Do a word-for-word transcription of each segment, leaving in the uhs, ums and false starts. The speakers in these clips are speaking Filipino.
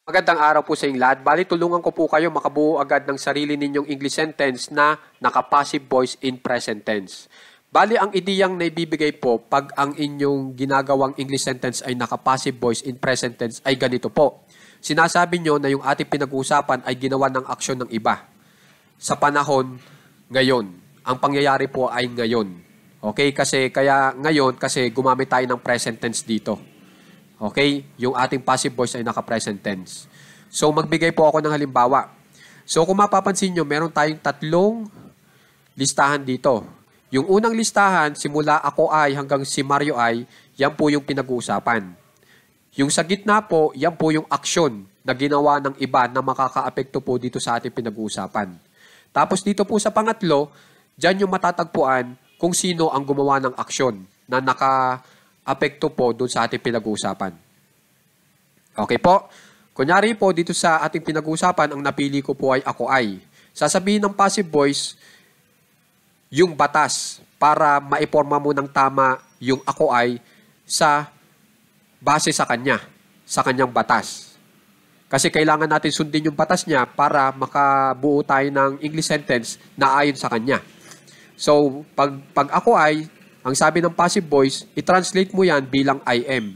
Magandang araw po sa inyong lahat. Bali, tulungan ko po kayo makabuo agad ng sarili ninyong English sentence na naka-passive voice in present tense. Bali, ang ideyang naibibigay po pag ang inyong ginagawang English sentence ay naka-passive voice in present tense ay ganito po. Sinasabi nyo na yung ating pinag-uusapan ay ginawa ng aksyon ng iba sa panahon ngayon. Ang pangyayari po ay ngayon. Okay? Kasi, kaya ngayon, kasi gumamit tayo ng present tense dito. Okay? Yung ating passive voice ay naka-present tense. So, magbigay po ako ng halimbawa. So, kung mapapansin nyo, meron tayong tatlong listahan dito. Yung unang listahan, simula ako ay hanggang si Mario ay, yan po yung pinag-uusapan. Yung sa gitna po, yan po yung aksyon na ginawa ng iba na makaka-apekto po dito sa ating pinag-uusapan. Tapos dito po sa pangatlo, dyan yung matatagpuan kung sino ang gumawa ng aksyon na naka apekto po doon sa ating pinag-uusapan. Okay po? Kunyari po, dito sa ating pinag-uusapan, ang napili ko po ay ako ay. Sasabihin ng passive voice, yung batas para maiporma mo ng tama yung ako ay sa base sa kanya, sa kanyang batas. Kasi kailangan natin sundin yung batas niya para makabuo tayo ng English sentence na ayon sa kanya. So, pag, pag ako ay, ang sabi ng passive voice, i-translate mo yan bilang I am.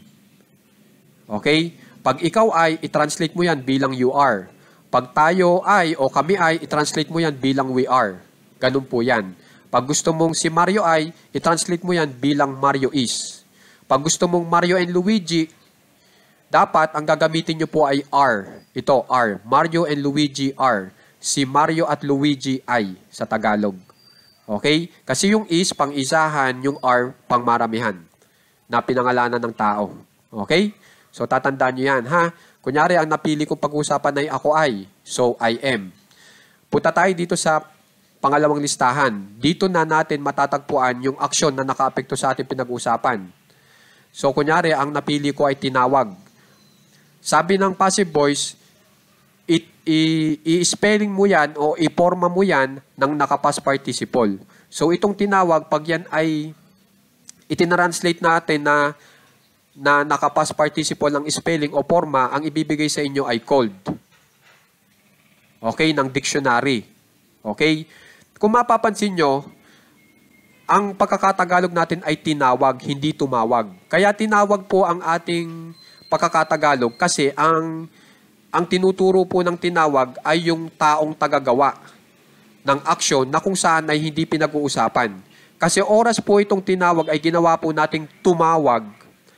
Okay? Pag ikaw ay, i-translate mo yan bilang you are. Pag tayo ay o kami ay, i-translate mo yan bilang we are. Ganun po yan. Pag gusto mong si Mario ay, i-translate mo yan bilang Mario is. Pag gusto mong Mario and Luigi, dapat ang gagamitin nyo po ay are. Ito, are. Mario and Luigi are. Si Mario at Luigi ay sa Tagalog. Okay? Kasi yung is, pang-isahan, yung are, pang-maramihan na pinangalanan ng tao. Okay? So, tatandaan nyo yan, ha? Kunyari, ang napili kong pag-usapan ay ako ay. So, I am. Punta tayo dito sa pangalawang listahan. Dito na natin matatagpuan yung aksyon na naka-apekto sa ating pinag-usapan. So, kunyari, ang napili ko ay tinawag. Sabi ng passive voice, i-spelling mo yan o iporma mo yan ng naka-past participle. So, itong tinawag, pag yan ay itinranslate natin na, na naka-past participle ng spelling o forma, ang ibibigay sa inyo ay called. Okay? Ng dictionary. Okay? Kung mapapansin nyo, ang pagkakatagalog natin ay tinawag, hindi tumawag. Kaya tinawag po ang ating pagkakatagalog kasi ang Ang tinuturo po ng tinawag ay yung taong tagagawa ng aksyon na kung saan ay hindi pinag-uusapan. Kasi oras po itong tinawag ay ginawa po nating tumawag.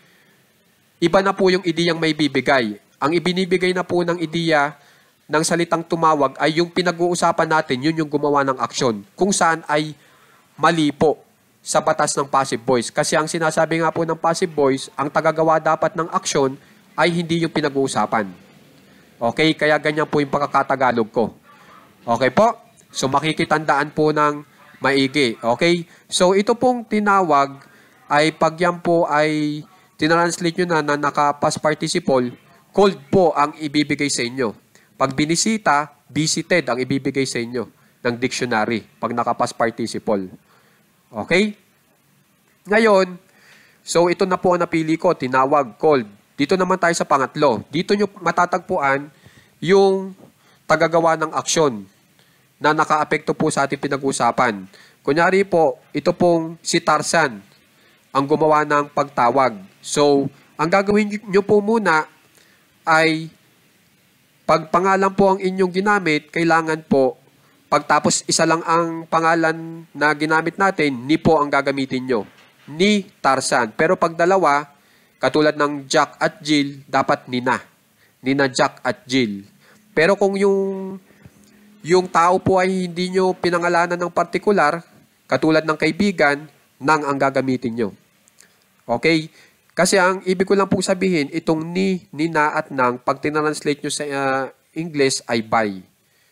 Iba na po yung ideyang may bibigay. Ang ibinibigay na po ng ideya ng salitang tumawag ay yung pinag-uusapan natin, yun yung gumawa ng aksyon. Kung saan ay mali po sa batas ng passive voice. Kasi ang sinasabi nga po ng passive voice, ang tagagawa dapat ng aksyon ay hindi yung pinag-uusapan. Okay? Kaya ganyan po yung pagkakatagalog ko. Okay po? So, makikitandaan po ng maigi. Okay? So, ito pong tinawag ay pag yan po ay tinranslate nyo na na naka-past participle, called po ang ibibigay sa inyo. Pag binisita, visited ang ibibigay sa inyo ng dictionary pag naka-past participle. Okay? Ngayon, so ito na po ang napili ko, tinawag, called. Dito naman tayo sa pangatlo. Dito nyo matatagpuan yung tagagawa ng aksyon na nakaapekto po sa ating pinag-usapan. Kunyari po, ito pong si Tarzan ang gumawa ng pagtawag. So, ang gagawin nyo po muna ay pag pangalan po ang inyong ginamit, kailangan po, pagtapos isa lang ang pangalan na ginamit natin, ni po ang gagamitin nyo. Ni Tarzan. Pero pag dalawa, katulad ng Jack at Jill, dapat Nina. Nina, Jack at Jill. Pero kung yung, yung tao po ay hindi nyo pinangalanan ng partikular, katulad ng kaibigan, nang ang gagamitin nyo. Okay? Kasi ang ibig ko lang pong sabihin, itong ni, nina at nang, pag tinranslate nyo sa uh, English ay by.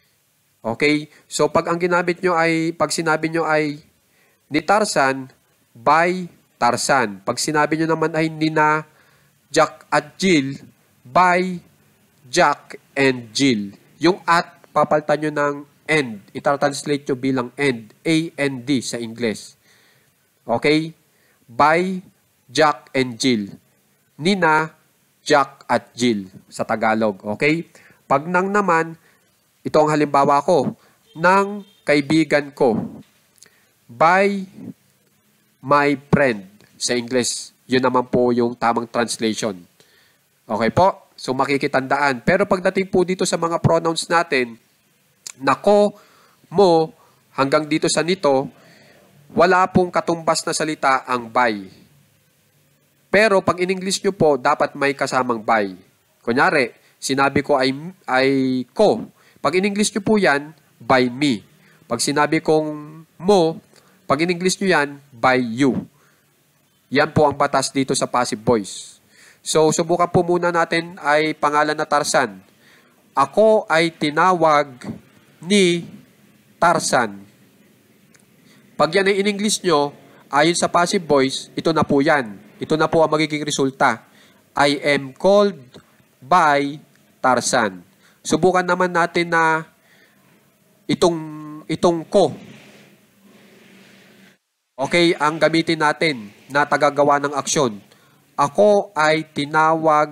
Okay? So pag ang ginamit nyo ay, pag sinabi nyo ay ni Tarzan, by Tarzan. Pag sinabi nyo naman ay nina, Jack at Jill, by Jack and Jill. Yung at, papalitan nyo ng and. Ita-translate nyo bilang and. A and D sa English. Okay? By Jack and Jill. Nina, Jack at Jill sa Tagalog. Okay? Pag nang naman, ito ang halimbawa ko, ng kaibigan ko. By my friend. Sa English, yun naman po yung tamang translation. Okay po? So makikitandaan. Pero pagdating po dito sa mga pronouns natin, nako, mo, hanggang dito sa nito, wala pong katumbas na salita ang by. Pero pag in-English nyo po, dapat may kasamang by. Kunyari, sinabi ko ay, ay ko. Pag in-English nyo po yan, by me. Pag sinabi kong mo, pag in-English nyo yan, by you. Yan po ang batas dito sa passive voice. So, subukan po muna natin ay pangalan na Tarzan. Ako ay tinawag ni Tarzan. Pag yan ay in-English nyo, ayon sa passive voice, ito na po yan. Ito na po ang magiging resulta. I am called by Tarzan. Subukan naman natin na itong, itong ko. Okay, ang gamitin natin na tagagawa ng aksyon. Ako ay tinawag,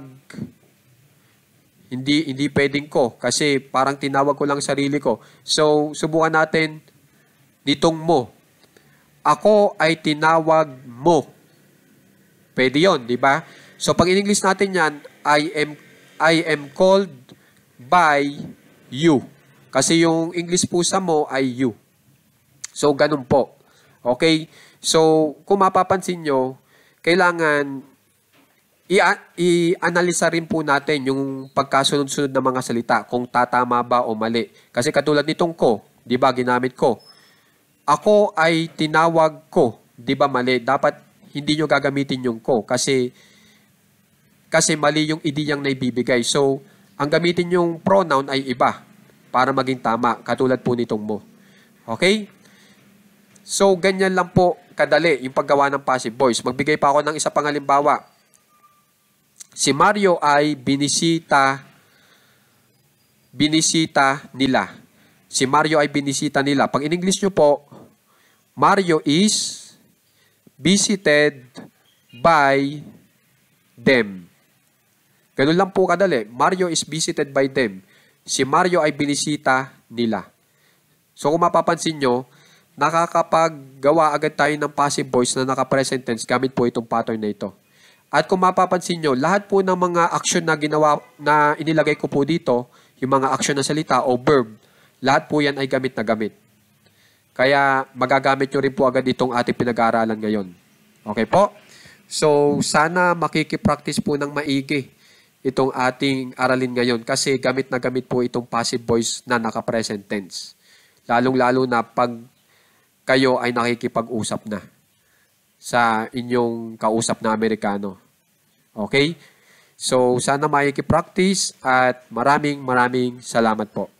hindi, hindi pwedeng ko kasi parang tinawag ko lang sarili ko. So, subukan natin nitong mo. Ako ay tinawag mo. Pwede yun, di ba? So, pag in-English natin yan, I am, I am called by you. Kasi yung English po sa mo ay you. So, ganun po. Okay? So, kung mapapansin nyo, kailangan i-analisa rin po natin yung pagkasunod-sunod ng mga salita, kung tatama ba o mali. Kasi katulad nitong ko, di ba, ginamit ko. Ako ay tinawag ko, di ba mali? Dapat hindi nyo gagamitin yung ko kasi kasi mali yung ideyang naibibigay. So, ang gamitin yung pronoun ay iba para maging tama, katulad po nitong mo. Okay? So, ganyan lang po kadali yung paggawa ng passive voice. Magbigay pa ako ng isa pang halimbawa. Si Mario ay binisita binisita nila. Si Mario ay binisita nila. Pag in-English nyo po, Mario is visited by them. Ganun lang po kadali. Mario is visited by them. Si Mario ay binisita nila. So kung mapapansin nyo, nakakapaggawa agad tayo ng passive voice na naka-present tense gamit po itong pattern na ito. At kung mapapansin nyo, lahat po ng mga action na ginawa, na inilagay ko po dito, yung mga action na salita o verb, lahat po yan ay gamit na gamit. Kaya magagamit nyo rin po agad itong ating pinag-aaralan ngayon. Okay po? So, sana makikipractice po ng maigi itong ating aralin ngayon kasi gamit na gamit po itong passive voice na naka-present tense. Lalong-lalo na pag kayo ay nakikipag-usap na sa inyong kausap na Amerikano. Okay? So, sana makikipractice at maraming maraming salamat po.